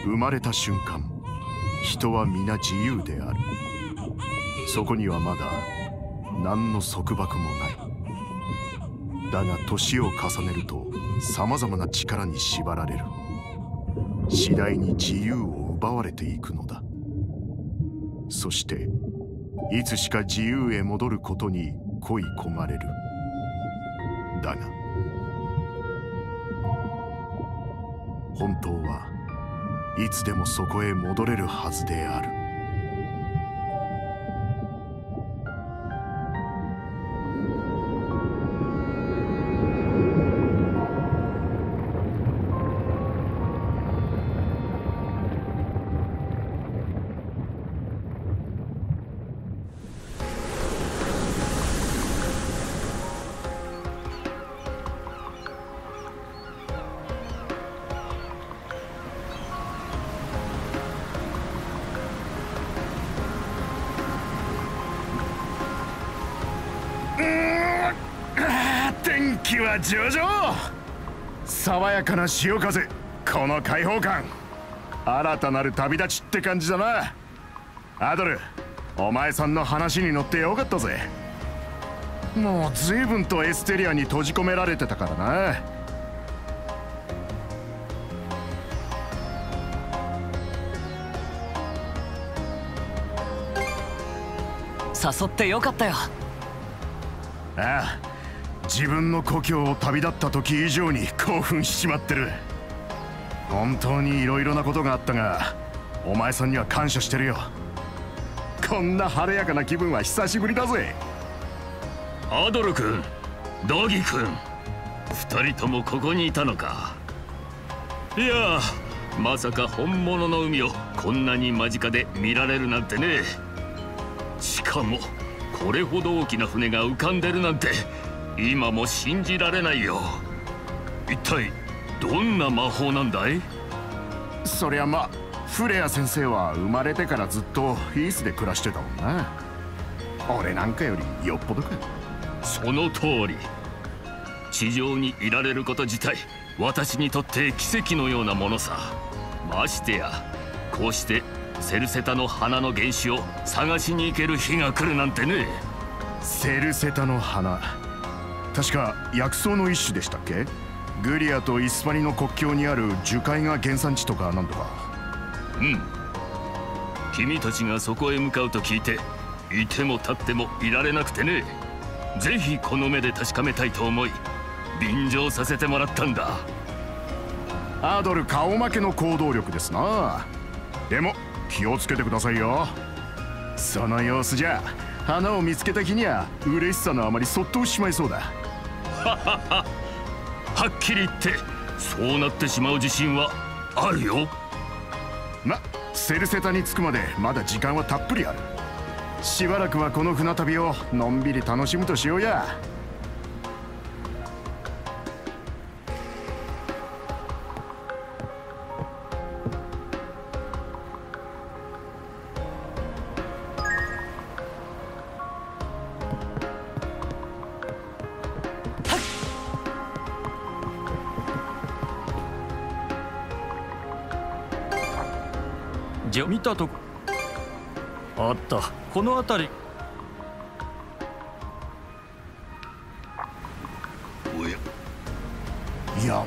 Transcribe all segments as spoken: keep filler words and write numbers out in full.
生まれた瞬間、人は皆自由である。そこにはまだ何の束縛もない。だが年を重ねるとさまざまな力に縛られる。次第に自由を奪われていくのだ。そしていつしか自由へ戻ることに恋焦がれる。だが本当はいつでもそこへ戻れるはずである。天気は上々。爽やかな潮風、この開放感、新たなる旅立ちって感じだな。アドル、お前さんの話に乗ってよかったぜ。もう随分とエステリアに閉じ込められてたからな。 誘ってよかったよ。 ああ、自分の故郷を旅立った時以上に興奮しちまってる。本当にいろいろなことがあったが、お前さんには感謝してるよ。こんな晴れやかな気分は久しぶりだぜ。 アドル君、ドギ君、二人ともここにいたのか。いや、まさか本物の海をこんなに間近で見られるなんてね。しかもこれほど大きな船が浮かんでるなんて今も信じられないよ。一体どんな魔法なんだい？ そりゃまあ、フレア先生は生まれてからずっとヒースで暮らしてたもんな。俺なんかよりよっぽどか。 その通り。地上にいられること自体私にとって奇跡のようなものさ。ましてやこうしてセルセタの花の原種を探しに行ける日が来るなんてね。 セルセタの花、確か薬草の一種でしたっけ？グリアとイスパニの国境にある樹海が原産地とかなんとか。 うん。君たちがそこへ向かうと聞いて、いても立ってもいられなくてね。ぜひこの目で確かめたいと思い便乗させてもらったんだ。 アドル顔負けの行動力ですな。でも気をつけてくださいよ。その様子じゃ花を見つけた日には嬉しさのあまりそっとしまいそうだ。 ははははっきり言ってそうなってしまう自信はあるよ。 ま、セルセタに着くまでまだ時間はたっぷりある。しばらくはこの船旅をのんびり楽しむとしようや。 見たとこあった。この辺り。 おや、 いや、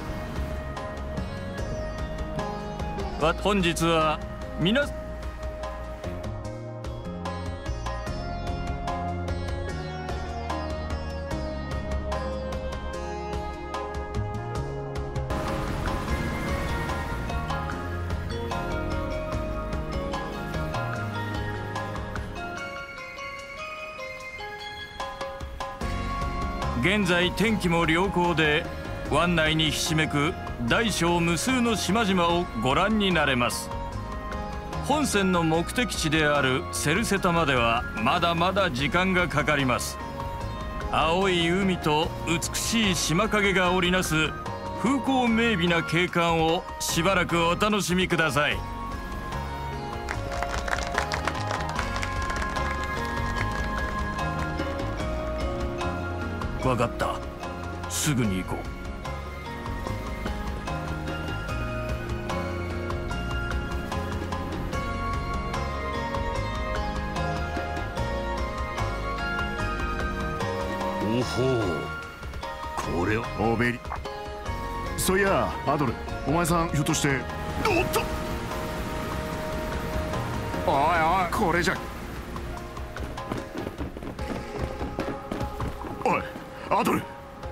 わ本日は皆現在天気も良好で湾内にひしめく大小無数の島々をご覧になれます。本船の目的地であるセルセタまではまだまだ時間がかかります。青い海と美しい島影が織りなす風光明媚な景観をしばらくお楽しみください。分かった。すぐに行こう。 ほう、これはオベリ。そういやアドル、お前さんひょっとして。おっと、おいおい、これじゃ。おいアドル、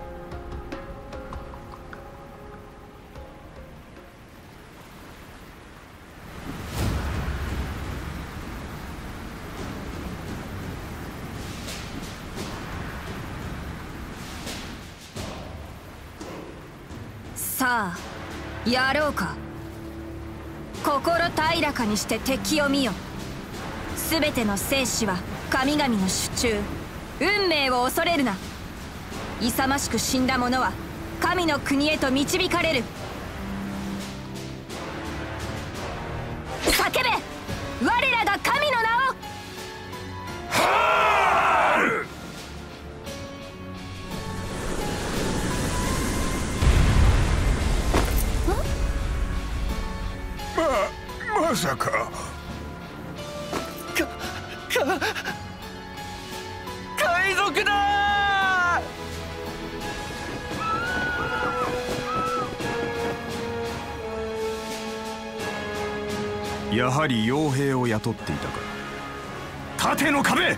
さあやろうか。心平らかにして敵を見よ。すべての生死は神々の手中。運命を恐れるな。勇ましく死んだ者は神の国へと導かれる。叫べ、我らが神の名を。 まさか。か、 か、海賊だー。やはり傭兵を雇っていたか。盾の壁、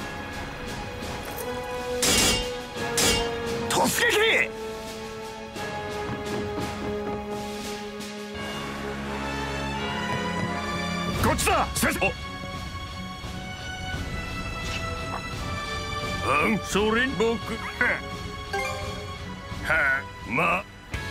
突撃。こっちだ。先生。 うん、それ僕はま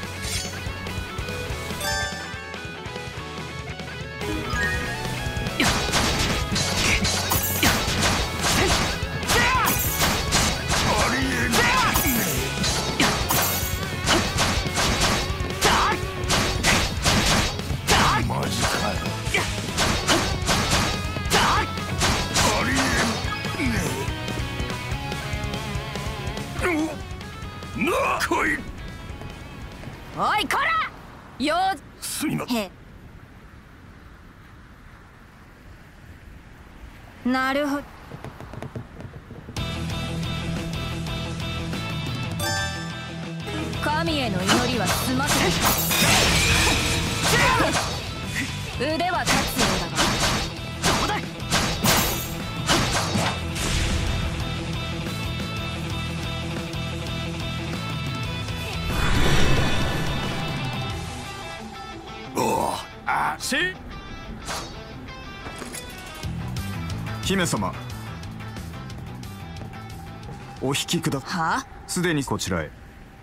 おいこら、よーすみません。 へ。なるほど。神への祈りは済ませる。腕は立つようだが。どうだい。 し姫様、お引きくだ。 はあ、 すでにこちらへ。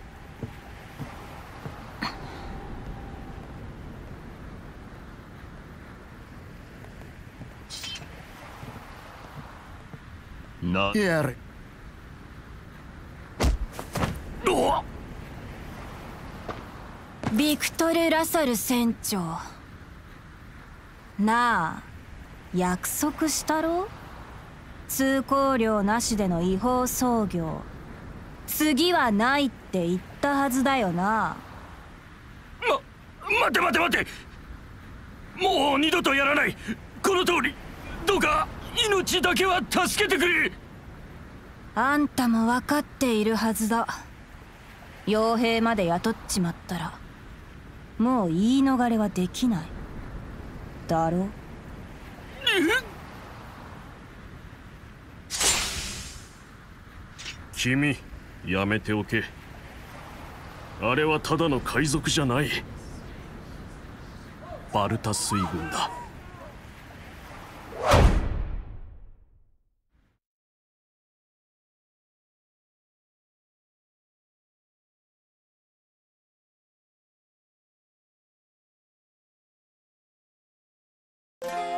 なやれ。 ビクトル・ラサル船長。なあ、約束したろ。通行料なしでの違法操業、次はないって言ったはずだよな。 ま、待て待て待て、もう二度とやらない。この通り、どうか命だけは助けてくれ。 あんたも分かっているはずだ。傭兵まで雇っちまったらもう言い逃れはできないだろ。 君、やめておけ。あれはただの海賊じゃない。バルタ水軍だ。 「